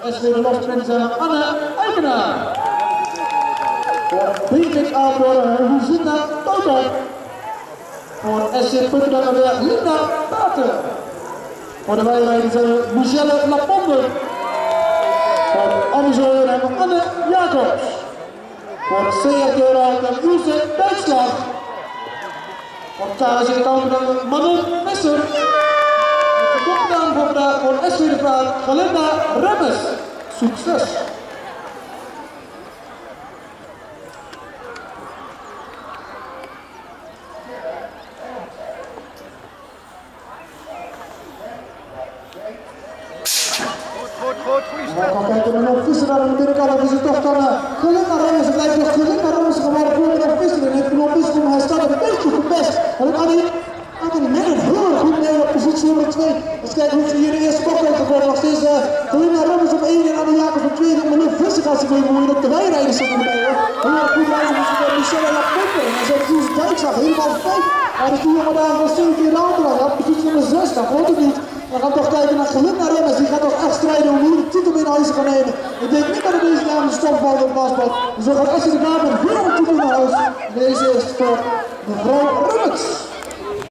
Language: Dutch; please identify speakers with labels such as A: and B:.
A: SV de Losprinsen Anne Eikenaar. Voor Beatrix Aalborg Lucinda Toto. Voor SC Putterdammerweg Linda Paten. Voor de wijrijders Michelle Laponder. Voor Amazon hebben we Anne Jacobs. Voor de CFD-rijder Ilse Dijkslag. Voor KSC Kampen Manon Visser. De kopnaam voor vandaag voor SC de Vaart Galinda Remmers. Succes! We gaan kijken naar nog Visser aan de binnenkant. Dat is het toch dan Galinda Remmers. Het lijkt nog Galinda Remmers geworden voor nog Visser. En heeft nog Visser, maar hij staat een beetje gepest. En dan kan hij met een heel goed mee op positie nummer 2. Eens kijken hoe ze hier de eerste bocht heeft geworden. Nog steeds Galinda Remmers op 1 en Anne Jacobs op 2. Maar nu Visser gaat zich weer bemoeien. Op de wijrijders zitten erbij. Heel erg goed rijden dus door Michelle Laponder. En dan zegt Ilse Dijkslag helemaal op 5. Maar die jonge dame was 7 keer de auto aan. Op positie nummer 6. Dat wordt het niet. We gaan toch kijken naar Galinda Remmers, die gaat toch echt strijden om hier de titel in huis te gaan nemen. Ik denk niet dat er deze naam de stopbal op wasbal. Dus we gaan echt de naam met weer een titel naar huis. Deze is voor mevrouw Remmers.